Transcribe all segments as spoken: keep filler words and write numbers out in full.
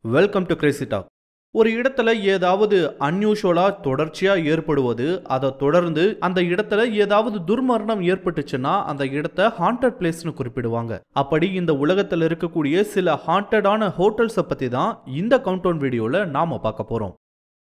Welcome to Crazy talk. ஒரு இடத்துல ஏதாவது அன்யூஷுவலா தொடர்ச்சியா ஏற்படுவது, அதை தொடர்ந்து அந்த இடத்துல ஏதாவது துர்மரணம் ஏற்பட்டுச்சுன்னா அந்த இடத்தை ஹாண்டட் பிளேஸ்னு குறிப்பிடுவாங்க. அப்படி இந்த உலகத்தில் இருக்கக்கூடிய சில ஹாண்டடான ஹோட்டல்ஸை பத்தி தான் இந்த கவுண்டவுன் வீடியோல நாம பார்க்க போறோம்.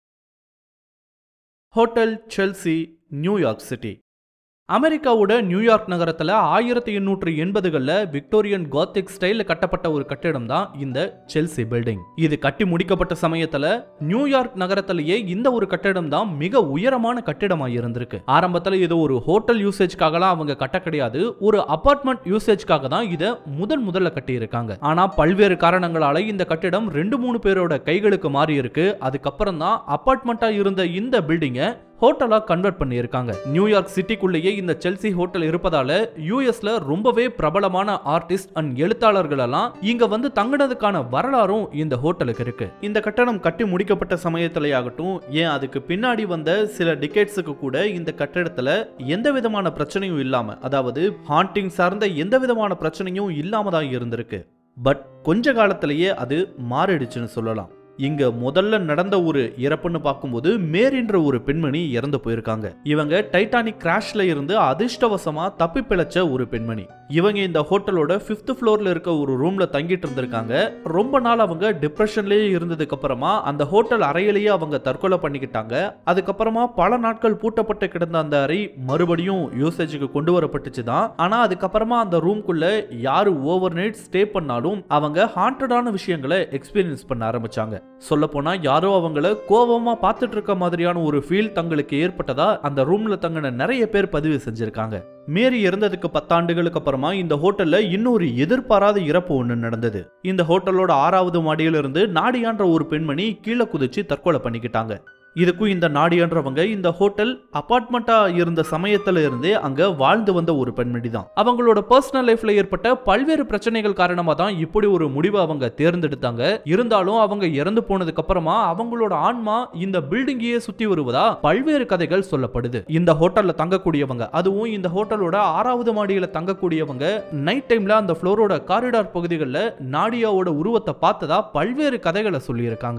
Hotel Chelsea, New York city. அமெரிக்காவோட நியூயார்க் நகரத்துல ஆயிரத்தி எண்ணூற்று எண்பதுகள்ல விக்டோரியன் காத்திக் ஸ்டைல கட்டப்பட்ட ஒரு கட்டிடம் தான் இந்த செல்சி பில்டிங். இது கட்டி முடிக்கப்பட்ட சமயத்துல நியூயார்க் நகரத்திலேயே இந்த ஒரு கட்டிடம் தான் மிக உயரமான கட்டிடமா இருந்திருக்கு. ஆரம்பத்துல இது ஒரு ஹோட்டல் யூசேஜ்காகலாம் அவங்க கட்ட கிடையாது, ஒரு அபார்ட்மெண்ட் யூசேஜ்காக தான் இதை முதன் முதல்ல கட்டி இருக்காங்க. ஆனா பல்வேறு காரணங்களால இந்த கட்டிடம் ரெண்டு மூணு பேரோட கைகளுக்கு மாறி இருக்கு. அதுக்கப்புறம் தான் அபார்ட்மெண்டா இருந்த இந்த பில்டிங்கை ஹோட்டலா கன்வெர்ட் பண்ணி இருக்காங்க. நியூயார்க் சிட்டிக்குள்ளேயே இந்த செல்சி ஹோட்டல் இருப்பதால யூஎஸ்ல ரொம்பவே பிரபலமான ஆர்டிஸ்ட் அண்ட் எழுத்தாளர்கள் எல்லாம் இங்க வந்து தங்கினதுக்கான வரலாறும் இந்த ஹோட்டலுக்கு இருக்கு. இந்த கட்டடம் கட்டி முடிக்கப்பட்ட சமயத்திலேயாகட்டும், ஏன் அதுக்கு பின்னாடி வந்த சில டிகேட்ஸுக்கு கூட இந்த கட்டிடத்துல எந்த விதமான பிரச்சனையும் இல்லாம, அதாவது ஹாண்டிங் சார்ந்த எந்த விதமான பிரச்சனையும் இல்லாம தான் இருந்திருக்கு. பட் கொஞ்ச காலத்திலேயே அது மாறிடுச்சுன்னு சொல்லலாம். இங்க முதல்ல நடந்த ஒரு இறப்புன்னு பார்க்கும்போது மேரின்ற ஒரு பெண்மணி இறந்து போயிருக்காங்க. இவங்க டைட்டானிக் கிராஷ்ல இருந்து அதிர்ஷ்டவசமா தப்பி பிழைச்ச ஒரு பெண்மணி. இவங்க இந்த ஹோட்டலோட பிப்த் ஃப்ளோர்ல இருக்க ஒரு ரூம்ல தங்கிட்டு இருந்திருக்காங்க. ரொம்ப நாள் அவங்க டிப்ரெஷன்லயே இருந்ததுக்கு அப்புறமா அந்த ஹோட்டல் அறையிலேயே அவங்க தற்கொலை பண்ணிக்கிட்டாங்க. அதுக்கப்புறமா பல நாட்கள் பூட்டப்பட்டு கிடந்த அந்த அறை மறுபடியும் யூசேஜுக்கு கொண்டு வரப்பட்டுச்சு தான். ஆனா அதுக்கப்புறமா அந்த ரூம்குள்ள யாரு ஓவர் நைட் ஸ்டே பண்ணாலும் அவங்க ஹாண்டடான விஷயங்களை எக்ஸ்பீரியன்ஸ் பண்ண ஆரம்பிச்சாங்க. சொல்ல போனா யாரோ அவங்கள கோபமா பார்த்துட்டு இருக்க மாதிரியான ஒரு ஃபீல் தங்களுக்கு ஏற்பட்டதா அந்த ரூம்ல தங்கின நிறைய பேர் பதிவு செஞ்சிருக்காங்க. மேரி இறந்ததுக்கு பத்தாண்டுகளுக்கு அப்புறமா இந்த ஹோட்டல்ல இன்னொரு எதிர்பாராத இறப்பு ஒண்ணு நடந்தது. இந்த ஹோட்டலோட ஆறாவது மாடியில இருந்து நாடியான்ற ஒரு பெண்மணி கீழே குதிச்சு தற்கொலை பண்ணிக்கிட்டாங்க. இதுக்கும் இந்த நாடியான்றவங்க இந்த ஹோட்டல் அபார்ட்மெண்டா இருந்த சமயத்துல இருந்தே அங்க வாழ்ந்து வந்த ஒரு பெண்மணி தான். அவங்களோட பர்சனல் லைஃப்ல ஏற்பட்ட பல்வேறு பிரச்சனைகள் காரணமா தான் இப்படி ஒரு முடிவை அவங்க தேர்ந்தெடுத்தாங்க. இருந்தாலும் அவங்க இறந்து போனதுக்கு அப்புறமா அவங்களோட ஆன்மா இந்த பில்டிங்கையே சுத்தி வருவதா பல்வேறு கதைகள் சொல்லப்படுது. இந்த ஹோட்டல்ல தங்கக்கூடியவங்க, அதுவும் இந்த ஹோட்டலோட ஆறாவது மாடியில தங்கக்கூடியவங்க நைட் டைம்ல அந்த ஃப்ளோரோட காரிடார் பகுதிகளில் நாடியாவோட உருவத்தை பார்த்ததா பல்வேறு கதைகளை சொல்லி இருக்காங்க.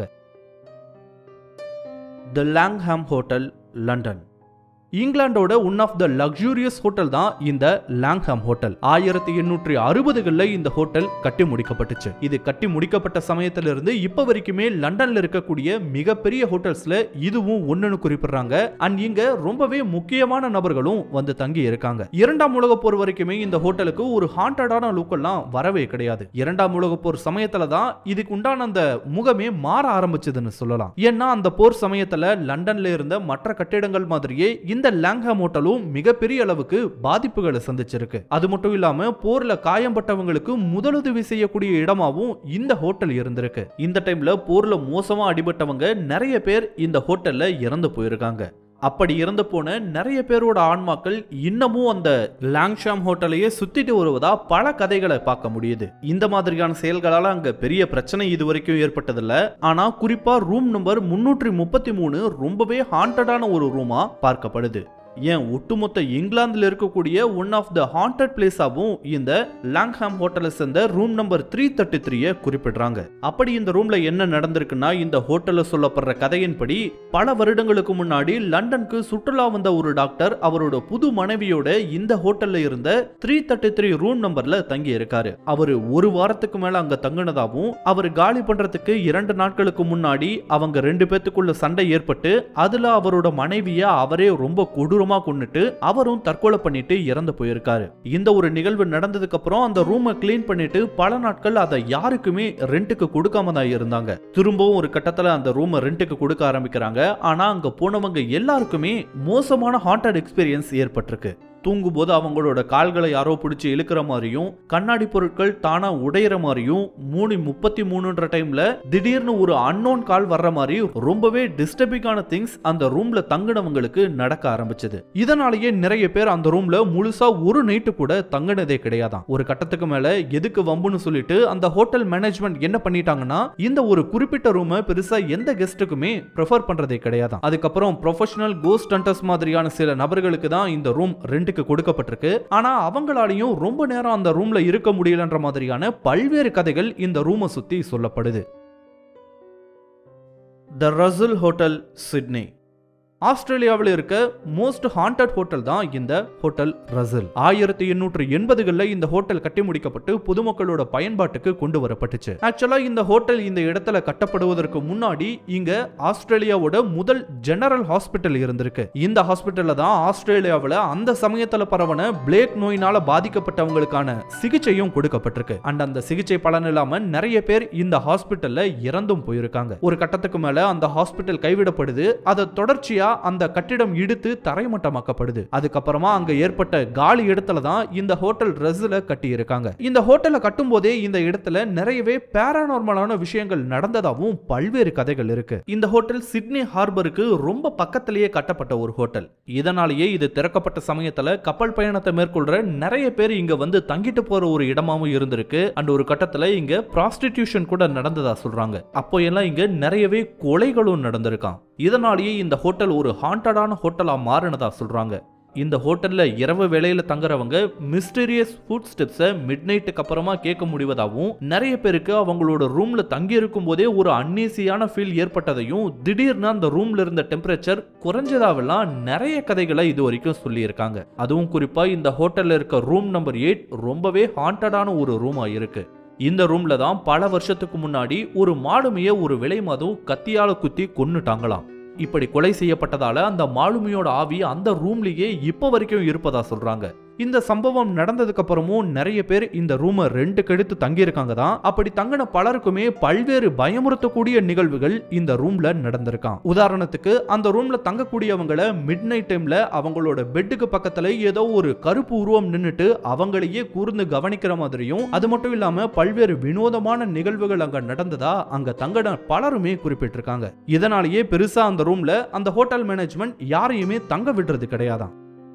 The Langham Hotel, London. இங்கிலாந்தோட one of the luxurious hotel தான் இந்த லாங்ஹாம் ஹோட்டல். ஆயிரத்தி எண்ணூற்றி அறுபதுகள்ல இந்த ஹோட்டல் கட்டி முடிக்கப்பட்டுச்சு. இது கட்டி முடிக்கப்பட்ட சமயத்துல இருந்து இப்ப வரைக்குமே லண்டன்ல இருக்கக்கூடிய மிகப்பெரிய ஹோட்டல்ஸ்ல இதுவும் ஒண்ணுன்னு குறிப்பிடுறாங்க. அண்ட் இங்க ரொம்பவே முக்கியமான நபர்களும் வந்து தங்கி இருக்காங்க. இரண்டாம் உலக போர் வரைக்குமே இந்த ஹோட்டலுக்கு ஒரு ஹாண்டடான லுக் எல்லாம் வரவே கிடையாது. இரண்டாம் உலக போர் சமயத்துல தான் இதுக்கு உண்டான அந்த முகமே மாற ஆரம்பிச்சதுன்னு சொல்லலாம். ஏன்னா அந்த போர் சமயத்துல லண்டன்ல இருந்த மற்ற கட்டிடங்கள் மாதிரியே இந்த லாங்ஹாம் ஹோட்டலும் மிகப்பெரிய அளவுக்கு பாதிப்புகளை சந்திச்சிருக்கு. அது மட்டும் இல்லாம போர்ல காயம்பட்டவங்களுக்கு முதலுதவி செய்யக்கூடிய இடமாவும் இந்த ஹோட்டல் இருந்திருக்கு. இந்த டைம்ல போர்ல மோசமா அடிபட்டவங்க நிறைய பேர் இந்த ஹோட்டல்ல இறந்து போயிருக்காங்க. அப்படி இறந்து போன நிறைய பேரோட ஆன்மாக்கள் இன்னமும் அந்த லாங்ஷாம் ஹோட்டலையே சுத்திட்டு வருவதா பல கதைகளை பார்க்க முடியுது. இந்த மாதிரியான செயல்களால அங்க பெரிய பிரச்சனை இதுவரைக்கும் ஏற்பட்டதில்ல. ஆனா குறிப்பா ரூம் நம்பர் முன்னூற்றி முப்பத்தி மூணு ரொம்பவே ஹாண்டடான ஒரு ரூமா பார்க்கப்படுது. ஏன் ஒட்டுமொத்த இங்கிலாந்துல இருக்கக்கூடிய ஒன் ஆஃப் த ஹாண்டட் பிளேஸாவும் இந்த லாங்ஹாம் ஹோட்டலை சேர்ந்த ரூம் நம்பர் த்ரீ தேர்ட்டி த்ரீயை குறிப்பிடுறாங்க. அப்படி இந்த ரூம்ல என்ன நடந்திருக்குன்னா, இந்த ஹோட்டல்ல சொல்லப்படுற கதையின்படி பல வருடங்களுக்கு முன்னாடி லண்டனுக்கு சுற்றுலா வந்த ஒரு டாக்டர் அவரோட புது மனைவியோட இந்த ஹோட்டல்ல இருந்த த்ரீ தேர்ட்டி த்ரீ ரூம் நம்பர்ல தங்கி இருக்காரு. அவரு ஒரு வாரத்துக்கு மேல அங்க தங்கினதாவும், அவர் காலி பண்றதுக்கு இரண்டு நாட்களுக்கு முன்னாடி அவங்க ரெண்டு பேத்துக்குள்ள சண்டை ஏற்பட்டு அதுல அவரோட மனைவிய அவரே ரொம்ப கொடூர கொண்டுட்டு அவரும் தற்கொலை பண்ணிட்டு இறந்து போயிருக்காரு. இந்த ஒரு நிகழ்வு நடந்ததுக்கு அப்புறம் அந்த ரூமை கிளீன் பண்ணிட்டு பல நாட்கள் அதை யாருக்குமே ரெண்டுக்கு கொடுக்காம தான் இருந்தாங்க. திரும்பவும் ஒரு கட்டத்துல அந்த ரூமை ரெண்டுக்கு கொடுக்க ஆரம்பிக்கிறாங்க. ஆனா அங்க போனவங்க எல்லாருக்குமே மோசமான ஹாண்டட் எக்ஸ்பீரியன்ஸ் ஏற்பட்டிருக்கு. தூங்கும்போது அவங்களோட கால்களை யாரோ பிடிச்சி இழுக்கிற மாதிரியும், கண்ணாடி பொருட்கள் தானா உடையிற மாதிரியும், மூணு முப்பத்தி மூணுன்ற டைம்ல திடீர்னு ஒரு அன்னோன் கால் வர்ற மாதிரி ரொம்பவே டிஸ்டர்பிங்கான திங்ஸ் அந்த ரூம்ல தங்கினவங்களுக்கு நடக்க ஆரம்பிச்சது. இதனாலேயே நிறைய பேர் அந்த ரூம்ல முழுசா ஒரு நைட்டு கூட தங்கினதே கிடையாதான். ஒரு கட்டத்துக்கு மேல எதுக்கு வம்புன்னு சொல்லிட்டு அந்த ஹோட்டல் மேனேஜ்மெண்ட் என்ன பண்ணிட்டாங்கன்னா, இந்த ஒரு குறிப்பிட்ட ரூமை பெருசா எந்த கெஸ்ட்டுக்குமே ப்ரிஃபர் பண்றதே கிடையாதான். அதுக்கப்புறம் ப்ரொஃபஷனல் கோஸ்ட் ஹண்டர்ஸ் மாதிரியான சில நபர்களுக்கு தான் இந்த ரூம் ரெண்டு கொடுக்கப்பட்டிருக்கு. ஆனா அவங்களாலையும் ரொம்ப நேரம் அந்த ரூம்ல இருக்க முடியலன்ற மாதிரியான பல்வேறு கதைகள் இந்த ரூமை சுத்தி சொல்லப்படுது. The Russell hotel, Sydney. ஆஸ்திரேலியாவில் இருக்க மோஸ்ட் ஹாண்டட் ஹோட்டல் தான் இந்த ஹோட்டல் ரசல். ஆயிரத்தி எண்ணூற்று எண்பதுகளில் இந்த ஹோட்டல் கட்டி முடிக்கப்பட்டு பொதுமக்களோட பயன்பாட்டுக்கு கொண்டு வரப்பட்டுச்சு. ஆக்சுவலா இந்த ஹோட்டல் இந்த இடத்துல கட்டப்படுவதற்கு முன்னாடி இங்க ஆஸ்திரேலியாவோட முதல் ஜெனரல் ஹாஸ்பிட்டல் இருந்திருக்கு. இந்த ஹாஸ்பிட்டல்ல தான் ஆஸ்திரேலியாவில் அந்த சமயத்துல பரவன பிளேக் நோயினால பாதிக்கப்பட்டவங்களுக்கான சிகிச்சையும் கொடுக்கப்பட்டிருக்கு. அண்ட் அந்த சிகிச்சை பலன் இல்லாம நிறைய பேர் இந்த ஹாஸ்பிட்டல்ல இறந்தும் போயிருக்காங்க. ஒரு கட்டத்துக்கு மேல அந்த ஹாஸ்பிட்டல் கைவிடப்படுது. அதை தொடர்ச்சியா அந்த கட்டிடம் இடித்து தரைமட்டமாக்கப்படுது. அதுக்கப்புறமா அங்க ஏற்பட்ட காலி இடத்துல தான் இந்த ஹோட்டல் ரசல கட்டி இருக்காங்க. இந்த ஹோட்டலை கட்டும் போதே இந்த இடத்துல நிறையவே பாராநார்மலான விஷயங்கள் நடந்ததாகவும் பல்வேறு கதைகள் இருக்கு. இந்த ஹோட்டல் சிட்னி ஹார்பருக்கு ரொம்ப பக்கத்திலேயே கட்டப்பட்ட ஒரு ஹோட்டல். இதனாலேயே இது திறக்கப்பட்ட சமயத்துல கப்பல் பயணத்தை மேற்கொள்ற நிறைய பேர் இங்க வந்து தங்கிட்டு போற ஒரு இடமாவும் இருந்திருக்கு. அண்ட் ஒரு கட்டத்துல இங்க ப்ராஸ்டிடியூஷன் கூட நடந்ததா சொல்றாங்க. அப்போ எல்லாம் இங்க நிறையவே கொலைகளும் நடந்திருக்கான். இதனாலேயே இந்த ஹோட்டல் ஒரு ஹாண்டடான ஹோட்டலா மாறினதா சொல்றாங்க. இந்த ஹோட்டல்ல இரவு வேளையில தங்குறவங்க மிஸ்டீரியஸ் ஃபுட் ஸ்டெப்ஸை மிட் நைட்டுக்கு அப்புறமா கேட்க முடிவதாகவும், நிறைய பேருக்கு அவங்களோட ரூம்ல தங்கி இருக்கும் போதே ஒரு அன்னீசியான ஃபீல் ஏற்பட்டதையும், திடீர்னு அந்த ரூம்ல இருந்த டெம்பரேச்சர் குறைஞ்சதாவெல்லாம் நிறைய கதைகளை இது வரைக்கும் சொல்லி இருக்காங்க. அதுவும் குறிப்பா இந்த ஹோட்டல்ல இருக்க ரூம் நம்பர் எயிட் ரொம்பவே ஹாண்டடான ஒரு ரூமா இருக்கு. இந்த ரூம்ல தான் பல வருஷத்துக்கு முன்னாடி ஒரு மாலுமியை ஒரு விலை மதும் கத்தியால குத்தி கொன்னுட்டாங்களாம். இப்படி கொலை செய்யப்பட்டதால அந்த மாலுமியோட ஆவி அந்த ரூம்லயே இப்ப வரைக்கும் இருப்பதா சொல்றாங்க. இந்த சம்பவம் நடந்ததுக்கு அப்புறமும் நிறைய பேர் இந்த ரூமை ரெண்டுக்கு எடுத்து தங்கி இருக்காங்க தான். அப்படி தங்கின பலருக்குமே பல்வேறு பயமுறுத்தக்கூடிய நிகழ்வுகள் இந்த ரூம்ல நடந்திருக்கான். உதாரணத்துக்கு அந்த ரூம்ல தங்கக்கூடியவங்களை மிட் நைட் டைம்ல அவங்களோட பெட்டுக்கு பக்கத்துல ஏதோ ஒரு கருப்பு உருவம் நின்னுட்டு அவங்களையே கூர்ந்து கவனிக்கிற மாதிரியும், அது மட்டும் இல்லாம பல்வேறு வினோதமான நிகழ்வுகள் அங்க நடந்ததா அங்க தங்கின பலருமே குறிப்பிட்டிருக்காங்க. இதனாலேயே பெருசா அந்த ரூம்ல அந்த ஹோட்டல் மேனேஜ்மெண்ட் யாரையுமே தங்க விடுறது கிடையாதான்.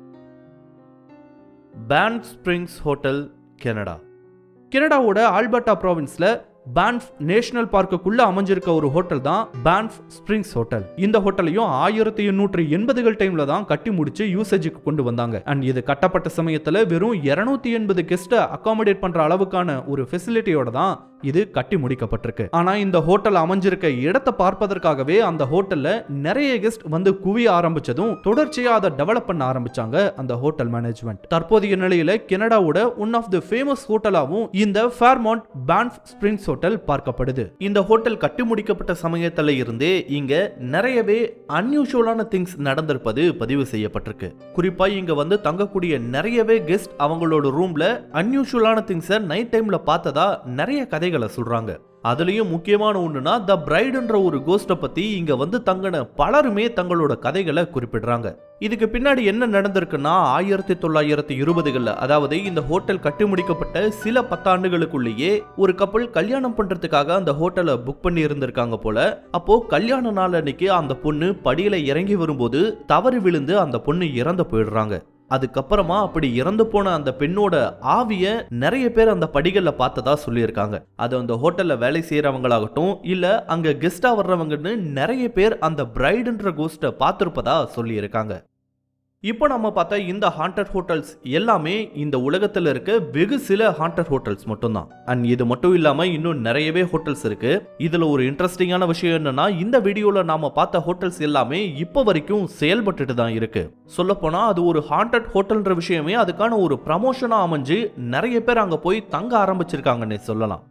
Banff Springs hotel, Canada. கனடாவோட ஆல்பர்டா ப்ராவின்ஸ்ல பான்ஃப் நேஷனல் பார்க்குள்ள அமைஞ்சிருக்க ஒரு ஹோட்டல் தான் பான்ஃப் ஸ்பிரிங்ஸ் ஹோட்டல். இந்த ஹோட்டலையும் ஆயிரத்தி எண்ணூற்று எண்பதுகள் டைம்ல தான் கட்டி முடிச்சு யூசேஜுக்கு கொண்டு வந்தாங்க. அண்ட் இது கட்டப்பட்ட சமயத்துல வெறும் இருநூத்தி எண்பது கெஸ்ட் அகாமடேட் பண்ற அளவுக்கான ஒரு ஃபெசிலிட்டியோட தான் இது கட்டி முடிக்கப்பட்டிருக்கு. ஆனா இந்த ஹோட்டல் அமைஞ்சிருக்க இடத்தை பார்ப்பதற்காகவே அந்த ஹோட்டல்ல நிறைய கெஸ்ட் வந்து குவிய ஆரம்பிச்சதும் தொடர்ச்சியா அதை டெவலப் பண்ண ஆரம்பிச்சாங்க அந்த ஹோட்டல் மேனேஜ்மெண்ட். தற்போதைய நிலையில கனடாவோட ஒன் ஆஃப் தி ஃபேமஸ் ஹோட்டலாவும் இந்த ஃபேர்மவுண்ட் பான்ஃப் ஸ்பிரிங்ஸ் ஹோட்டல் பார்க்கப்படுது. இந்த ஹோட்டல் கட்டி முடிக்கப்பட்ட சமயத்துல இருந்தே இங்க நிறையவே அன்யூஷுவலான திங்ஸ் நடந்திருப்பது பதிவு செய்யப்பட்டிருக்கு. குறிப்பா இங்க வந்து தங்கக்கூடிய நிறையவே கெஸ்ட் அவங்களோட ரூம்ல அன்யூஷுவலான திங்ஸை நைட் டைம்ல பார்த்ததா நிறைய கதைகளை சொல்றாங்க. அதுலயும் முக்கியமான ஒண்ணுனா த பிரைடுன்ற ஒரு கோஸ்ட பத்தி இங்க வந்து தங்கின பலருமே தங்களோட கதைகளை குறிப்பிடுறாங்க. இதுக்கு பின்னாடி என்ன நடந்திருக்குன்னா ஆயிரத்தி தொள்ளாயிரத்தி இருபதுகள்ல, அதாவது இந்த ஹோட்டல் கட்டி முடிக்கப்பட்ட சில பத்தாண்டுகளுக்குள்ளேயே ஒரு கப்பல் கல்யாணம் பண்றதுக்காக அந்த ஹோட்டலை புக் பண்ணி இருந்திருக்காங்க போல. அப்போ கல்யாண நாள் அன்னைக்கு அந்த பொண்ணு படியில இறங்கி வரும்போது தவறி விழுந்து அந்த பொண்ணு இறந்து போயிடுறாங்க. அதுக்கப்புறமா அப்படி இறந்து போன அந்த பெண்ணோட ஆவிய நிறைய பேர் அந்த படிகள்ல பார்த்ததா சொல்லியிருக்காங்க. அது அந்த ஹோட்டல்ல வேலை செய்யறவங்களாகட்டும் இல்ல அங்க கெஸ்டா வர்றவங்கன்னு நிறைய பேர் அந்த பிரைடுன்ற கோஸ்ட பார்த்திருப்பதா சொல்லி இருக்காங்க. இப்போ நம்ம பார்த்தா இந்த ஹாண்டட் ஹோட்டல்ஸ் எல்லாமே இந்த உலகத்துல இருக்க வெகு சில ஹாண்டட் ஹோட்டல்ஸ் மட்டும்தான். அண்ட் இது மட்டும் இல்லாம இன்னும் நிறையவே ஹோட்டல்ஸ் இருக்கு. இதுல ஒரு இன்ட்ரெஸ்டிங்கான விஷயம் என்னன்னா, இந்த வீடியோல நாம பார்த்த ஹோட்டல்ஸ் எல்லாமே இப்போ வரைக்கும் செயல்பட்டுட்டு தான் இருக்கு. சொல்ல போனா அது ஒரு ஹாண்டட் ஹோட்டல்ன்ற விஷயமே அதுக்கான ஒரு ப்ரமோஷனா அமைஞ்சு நிறைய பேர் அங்க போய் தங்க ஆரம்பிச்சிருக்காங்கன்னு சொல்லலாம்.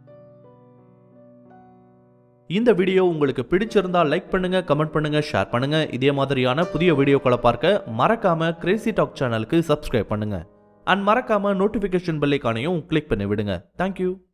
இந்த வீடியோ உங்களுக்கு பிடிச்சிருந்தா லைக் பண்ணுங்க, கமெண்ட் பண்ணுங்க, ஷேர் பண்ணுங்க. இதே மாதிரியான புதிய வீடியோக்களை பார்க்க மறக்காம கிரேசி டாக் சேனலுக்கு சப்ஸ்கிரைப் பண்ணுங்க. அண்ட் மறக்காம நோட்டிபிகேஷன் பெல் ஐகானையும் கிளிக் பண்ணி விடுங்க. தேங்க்யூ.